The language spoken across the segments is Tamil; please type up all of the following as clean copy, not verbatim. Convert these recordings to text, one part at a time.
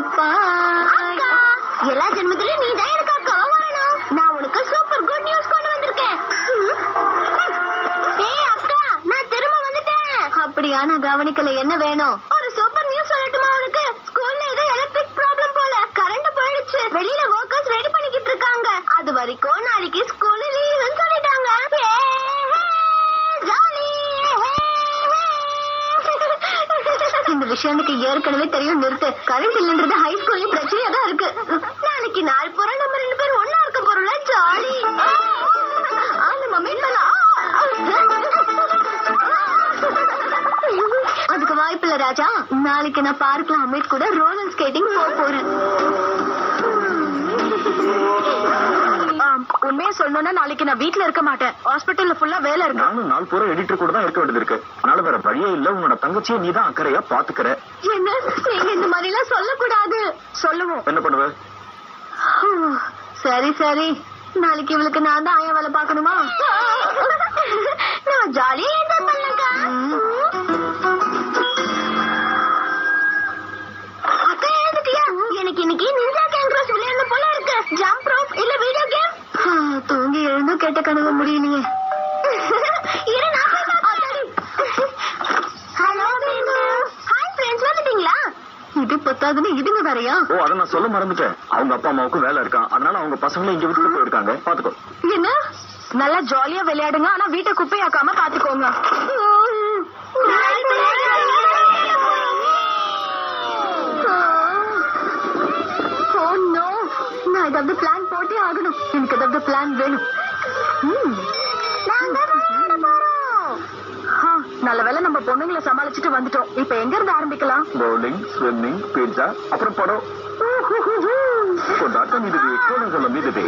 இருப்பாய். எல்லா ஜென்மத்திலும் நீதான் எனக்கு அக்காவா வரணும். நான் உனக்கு சூப்பர் குட் நியூஸ் கொண்டு வந்திருக்கேன். ஏய் அக்கா, நான் திரும்ப வந்துட்டேன். அப்படியா? நான் கவனிக்கல. என்ன வேணும்? ஒரு சூப்பர் நியூஸ் சொல்லட்டுமா உனக்கு? ஸ்கூல்ல ஏதோ எலக்ட்ரிக் ப்ராப்ளம் போல. கரண்ட் போயிடுச்சு. வெளியில ஒர்க்கர்ஸ் ரெடி பண்ணிக்கிட்டு இருக்காங்க. அது வரைக்கும் நாளைக்கு ஸ்கூல் லீவுன்னு சொல்லிட்டாங்க. இந்த விஷயம் எனக்கு ஏற்கனவே தெரியும். நிறுத்து. கரண்ட் இல்லன்றது ஹை ஸ்கூல்ல பிரச்சனையா தான் இருக்கு. நாளைக்கு நாள் பூரா நம்ம 2 பேரும் ஒன்னா இருக்க போறோம்ல. ஜாலி. அதுக்கு வாய்ப்பில்ல ராஜா. நாளைக்கு நான் பார்க்ல அமித் கூட ரோலர் ஸ்கேட்டிங் போறேன். உண்மையை சொல்லணும்னா நாளைக்கு நான் வீட்டுல இருக்க மாட்டேன். ஹாஸ்பிட்டல்ல ஃபுல்லா வேலை இருக்கு. நானும் நாள் பூரா எடிட்டர் கூட தான் இருக்க வேண்டியது இருக்கு. அதனால வேற வழியே இல்ல. உன்னோட தங்கச்சியை நீ தான் அக்கறையா பாத்துக்கிற. என்ன நீங்க இந்த மாதிரி எல்லாம் சொல்லக்கூடாது. சொல்லுவோம். என்ன பண்ணுவ? சரி சரி, நாளைக்கு இவளுக்கு நான் தான் ஆயா வேலை பாக்கணுமா? நான் ஜாலியா என்ஜாய் பண்ணலக்கா. அக்கா எழுதுட்டியா? எனக்கு இன்னைக்கு நிஞ்சா கேங்க்ரோஸ் விளையாடணும் போல இருக்கு. ஜம்ப் ரோப் இல்ல வீடியோ கேம். தூங்கி எழுந்தும் கேட்ட கனவு முடியலையே. இரு நான் போய் பார்க்கிறேன். ஹலோ பிந்து. ஹாய் ஃப்ரெண்ட்ஸ், வந்துட்டீங்களா? இது பத்தாதுன்னு இதுங்க வேறையா? ஓ, அத நான் சொல்ல மறந்துட்டேன். அவங்க அப்பா அம்மாவுக்கு வேலை இருக்கான். அதனால அவங்க பசங்களை இங்க விட்டு போயிருக்காங்க. பாத்துக்கோ. என்ன? நல்லா ஜாலியா விளையாடுங்க. ஆனா வீட்டை குப்பையாக்காம பாத்துக்கோங்க. நான் ஏதாவது பிளான் போட்டே ஆகணும். எனக்கு ஏதாவது பிளான் வேணும். நல்ல வேலை நம்ம பொண்ணுங்களை சமாளிச்சுட்டு வந்துட்டோம். இப்ப எங்க இருந்து ஆரம்பிக்கலாம்? பவுலிங், ஸ்விம்மிங், பீட்சா, அப்புறம் படம். கொண்டாட்டம் இதுவே, கோணங்களும் இதுவே.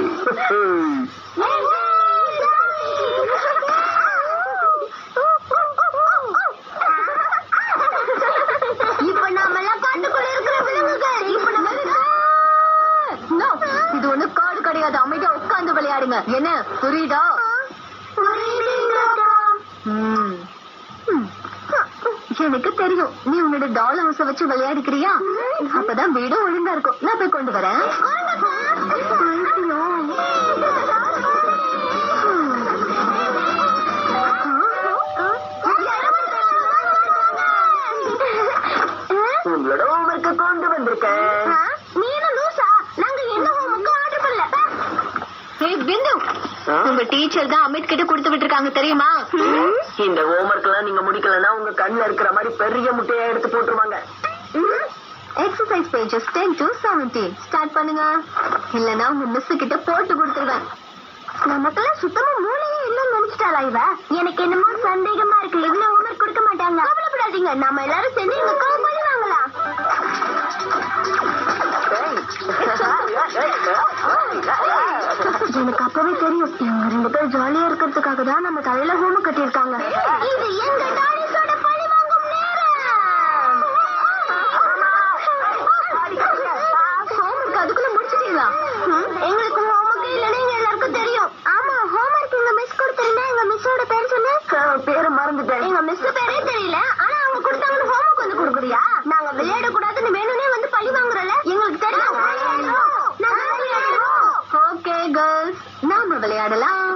இப்ப நாம எல்லாம் காட்டுக்குள்ள இருக்கிற விலங்குகள். இப்ப நம்ம இது ஒண்ணு காடு கிடையாது. அமைதியா உட்கார்ந்து விளையாடுங்க. என்ன புரியுதா? எனக்கு தெரியும். நீ உன்னோட டால் ஹவுஸ வச்சு விளையாடிக்கிறியா? அப்பதான் வீடு ஒழுங்கா இருக்கும். நான் போய் கொண்டு வரேன். உங்களோட ஹோம்வொர்க்க கொண்டு வந்திருக்கேன். நீ என்ன லூசா? நாங்க என்ன ஹோம்வொர்க் ஆர்டர் பண்ணல. ஏய் பிந்து, உங்க டீச்சர் தான் அமித் கிட்ட கொடுத்து விட்டுருக்காங்க தெரியுமா? இந்த ஹோம்வொர்க் எல்லாம் நீங்க முடிக்கலன்னா உங்க கண்ணுல இருக்கிற மாதிரி பெரிய முட்டையா எடுத்து போட்டுருவாங்க. எக்ஸசைஸ் பேஜஸ் 10 to 17 ஸ்டார்ட் பண்ணுங்க. இல்லனா உங்க மிஸ் கிட்ட போட்டு கொடுத்துருவேன். நமக்கெல்லாம் சுத்தமா மூளையே இல்லைன்னு நினைச்சிட்டாளா இவ? எனக்கு என்னமோ சந்தேகமா இருக்கு. இவ்வளவு ஹோம்வொர்க் கொடுக்க மாட்டாங்க. கவலைப்படாதீங்க, நம்ம எல்லாரும் சேர்ந்து இவங்க கால் பண்ணுவாங்களா? எனக்கு அப்பவே தெரியும். இவங்க 2 பேரும் ஜாலியா இருக்கிறதுக்காக தான் நம்ம தலையில ஹோம் கட்டியிருக்காங்க. இது எங்க டாலிஸோட பழி வாங்கும் நேரம். ஹோம்வொர்க் அதுக்குள்ள முடிச்சிட்டீங்களா? எங்களுக்கு ஹோம்வொர்க் இல்லன்னு எங்க எல்லாருக்கும் தெரியும். ஆமா, ஹோம்வொர்க் எங்க மிஸ் கொடுத்திருந்தா. எங்க மிஸ்ஸோட பேர் சொல்லு. பேரை மறந்துட்டேன். எங்க மிஸ் பேரே தெரியல. ஆனா அவங்க கொடுத்தாங்கன்னு ஹோம்வொர்க் வந்து கொடுக்குறியா? நாங்க விளையாட கூடாதுன்னு வேணும்னே வந்து பழி வாங்குறல. எங்களுக்கு தெரியும். ஓகே கேர்ள்ஸ், நாம விளையாடலாம்.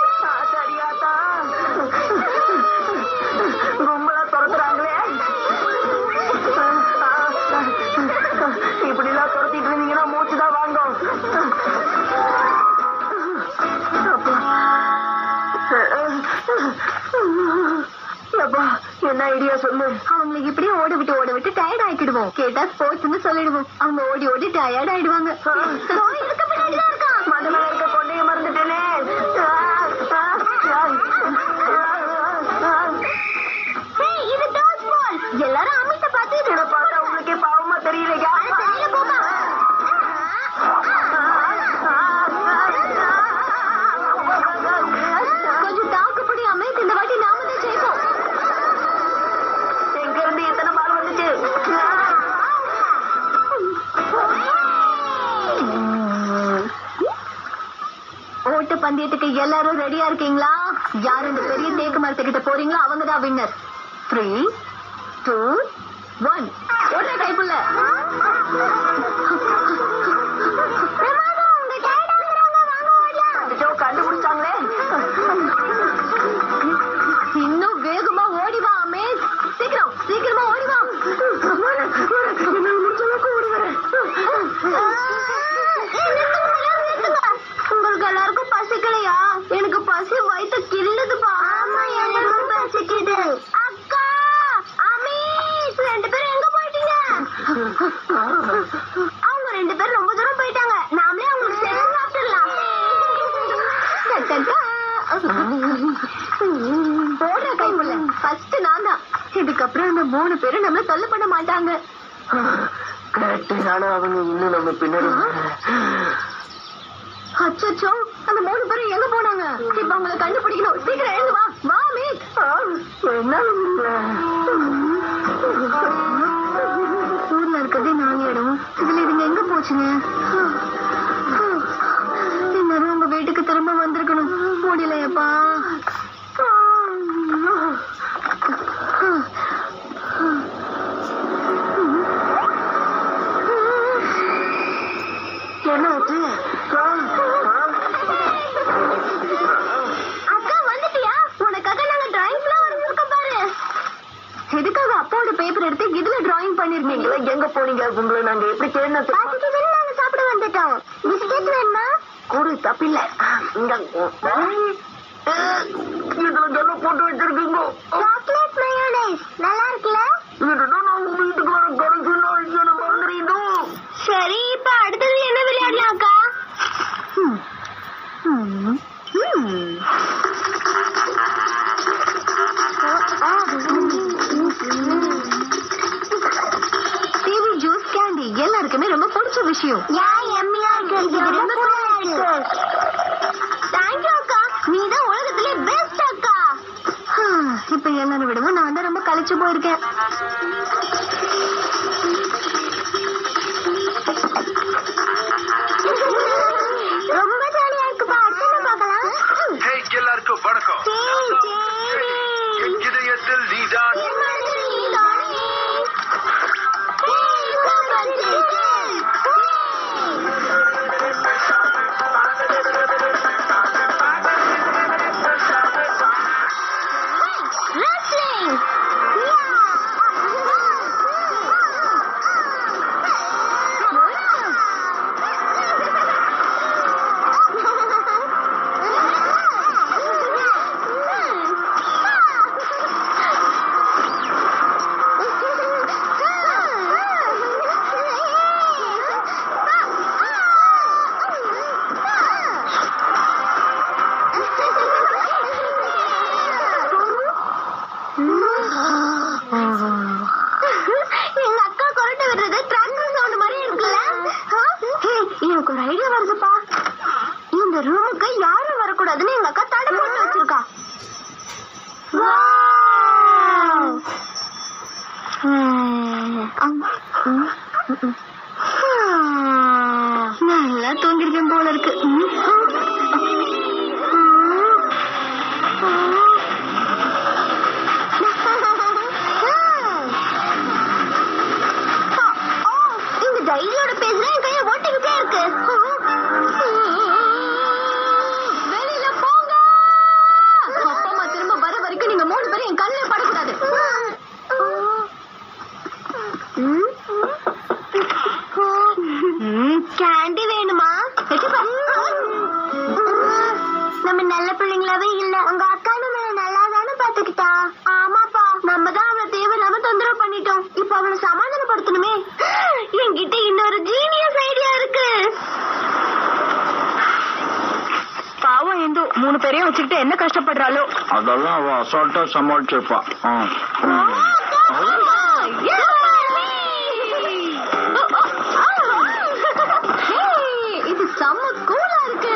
கும்பலா துரத்துறாங்களே. இப்படி எல்லாம் துரத்திட்டு இருந்தீங்கன்னா மூச்சுதான் வாங்கும். என்ன ஐடியா சொல்லு. அவங்களுக்கு இப்படியே ஓட விட்டு டயர்ட் ஆக்கிடுவோம். கேட்டா ஸ்போர்ட்ஸ்னு சொல்லிடுவோம். அவங்க ஓடி ஓடி டயர்ட் ஆயிடுவாங்க. இருக்க பின்னாடிதான் இருக்கா. மதுல இருக்க கொண்டைய மறந்துட்டேனே. இது டாஸ் பால். எல்லாரும் அமித்த பார்த்து இதை பார்த்தா உங்களுக்கே பாவமா தெரியலையா? கொஞ்சம் தாக்குப்படி அமித். இந்த வாட்டி நாம தான் ஜெயிப்போம். எங்க இருந்து எத்தனை பால் வந்துச்சு? ஓட்ட பந்தயத்துக்கு எல்லாரும் ரெடியா இருக்கீங்களா? யார் இந்த பெரிய தேக்கு மரத்துக்கிட்ட போறீங்களோ அவங்க தான் வின்னர். 3, 2, 1 ஓட்ட கைப்புள்ள. அவங்க 2 பேரும் ரொம்ப தூரம் போயிட்டாங்க. நாமளே அவங்களுக்கு சேர்த்து சாப்பிடலாம். போடுற கைக்குள்ள ஃபர்ஸ்ட் நான் தான். இதுக்கப்புறம் அந்த 3 பேரும் நம்மள தொல்லை பண்ண மாட்டாங்க. கேட்டாலும் அவங்க இன்னும் நம்ம பின்னாடி. அச்சோ, அந்த 3 பேரும் எங்க போனாங்க? இப்ப அவங்களை கண்டுபிடிக்கணும். சீக்கிரம் எழுந்து வா. வா மீட். ஊர்ல இருக்கிறதே 4 இடம். இதுல இதுங்க எங்க போச்சுங்க? எல்லாரும் உங்க வீட்டுக்கு திரும்ப வந்திருக்கணும். முடியலையப்பா. என்ன ஆச்சு? அக்கா வந்துட்டியா? உனக்காக நாங்க டிராயிங் எல்லாம் வரைஞ்சிருக்கோம் பாரு. எதுக்காக அப்பாவோட பேப்பர் எடுத்து இதுல டிராயிங் பண்ணிருக்கீங்களா? எங்க போனீங்க? உங்களை நாங்க எப்படி தேர்ந்தெடுத்து நாங்க சாப்பிட வந்துட்டோம். பிஸ்கெட் வேணுமா? கூடு தப்பில்ல. இதுல என்ன போட்டு வச்சிருக்கீங்க? சாக்லேட் மயோனைஸ் நல்லா இருக்குல்ல? இதுதான் நான் உங்க வீட்டுக்கு வர கடைசி நாள். என்ன மறந்துறீங்க? சரி, இப்ப அடுத்தது என்ன விளையாடலாம் அக்கா? டிவி ஜூஸ் கேண்டி எல்லாருக்குமே ரொம்ப பிடிச்ச விஷயம். தேங்க்யூ அக்கா, நீதான் உலகத்திலே பெஸ்ட் அக்கா. இப்ப எல்லாரும் விடவும் நான் தான் ரொம்ப கழிச்சு போயிருக்கேன். ரொம்ப ஜாலியா இருக்குப்பா. அடுத்து பார்க்கலாம். எல்லாருக்கும் வணக்கம். என் இதயத்தில் நீதான். எங்க அக்கா கொரட்டை விடுறது ட்ரங்கர் சவுண்ட் மாதிரி இருக்குல்ல? எனக்கு ஒரு ஐடியா வருதுப்பா. இந்த ரூமுக்கு யாரும் வரக்கூடாதுன்னு எங்க அக்கா தடை போட்டு வச்சிருக்கா. நல்லா தூங்கிருக்கேன் போல இருக்கு. டைரியோட பேசுற என் கைய ஓட்டிக்கிட்டே இருக்கு. வெளியில போங்க. அப்பா அம்மா திரும்ப வர வரைக்கும் நீங்க 3 பேரும் என் கண்ணிலே படக்கூடாது. கேண்டி வேணுமா? நம்ம நல்ல பிள்ளைங்களாவே இல்ல. உங்க அக்கா நம்ம நல்லா தானே பாத்துக்கிட்டா? ஆமாப்பா, நம்ம தான் அவளை தேவையில்லாம தொந்தரவு பண்ணிட்டோம். இப்ப அவளை சமாதானப்படுத்தணுமே. என்கிட்ட இன்னொரு ஜீனியஸ் ஐடியா இருக்கு. பாவம் இந்து 3 பேரையும் வச்சுக்கிட்டு என்ன கஷ்டப்படுறாளோ. அதெல்லாம் அவ அசால்ட்டா சமாளிச்சிருப்பா. இது செம்ம கூலா இருக்கு.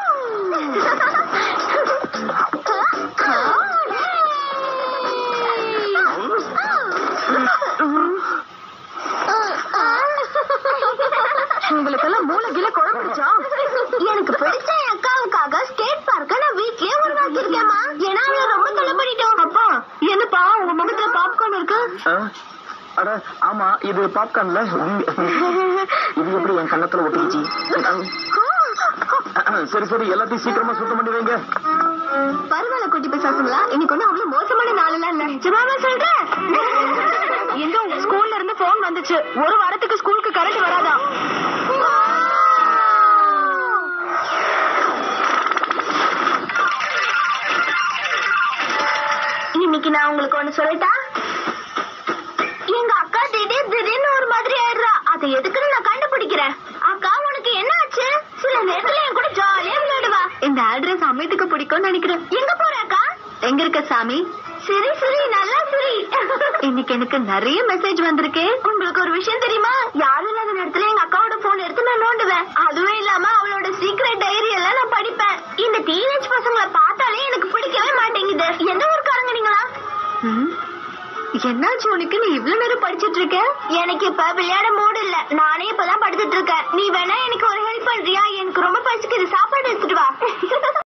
உங்களுக்கெல்லாம் மூளைகில குழம்பிடுச்சா? எனக்கு பிடிச்ச என் அக்காவுக்காக ஸ்கேட் பார்க்க நான் வீட்லயே உருவாக்கி இருக்கேமா. ஏன்னா அவளை ரொம்ப தொலை பண்ணிட்டோம். அப்பா என்னப்பா உங்க முகத்துல பாப்கார்ன் இருக்கு? அட ஆமா, இது பாப்கார்ன்ல. இது எப்படி என் கண்ணத்துல ஒட்டிக்கிச்சு? சரி சரி, எல்லாத்தையும் சீக்கிரமா சுத்தம் பண்ணி வைங்க. பரவாயில்ல குட்டி பேசாசுங்களா, இன்னைக்கு ஒன்னும் அவ்வளவு மோசமான நாளெல்லாம் இல்ல. சும்மாவா சொல்றேன்? எங்க ஸ்கூல்ல இருந்து போன் வந்துச்சு. 1 வாரத்துக்கு ஸ்கூலுக்கு கரண்ட் வராதா? இன்னைக்கு நான் உங்களுக்கு ஒண்ணு சொல்லட்டா? எங்க அக்கா திடீர்னு ஒரு மாதிரி ஆயிடுறா. அதை எதுக்குன்னு நான் கண்டுபிடிக்கிறேன். அக்கா உனக்கு என்ன ஆச்சு? சில நேரத்துல என் கூட ஜாலியா விளையாடுவா. இந்த அட்ரஸ் அமித்துக்கு பிடிக்கும்னு நினைக்கிறேன். எங்க போற அக்கா? எங்க இருக்க சாமி? சரி சரி நல்லா சரி. இன்னைக்கு எனக்கு நிறைய மெசேஜ் வந்திருக்கு. உங்களுக்கு ஒரு விஷயம் தெரியுமா? யாரும் இல்லாத நேரத்துல எங்க அக்காவோட போன் எடுத்து நான் நோண்டுவேன். அதுவும் இல்லாம அவளோட சீக்ரெட் டைரி எல்லாம் நான் படிப்பேன். இந்த டீனேஜ் பசங்களை பார்த்தாலே எனக்கு பிடிக்கவே மாட்டேங்குது. எந்த ஊருக்காரங்க நீங்களா? என்னாச்சு உனக்கு? நீ இவ்வளவு நேரம் படிச்சிட்டு இருக்க? எனக்கு இப்ப விளையாட மூடு இல்ல. நானே இப்பதான் படுத்துட்டு இருக்கேன். நீ வேணா எனக்கு ஒரு ஹெல்ப் பண்றியா? எனக்கு ரொம்ப பசிக்குது. சாப்பாடு எடுத்துட்டு வா.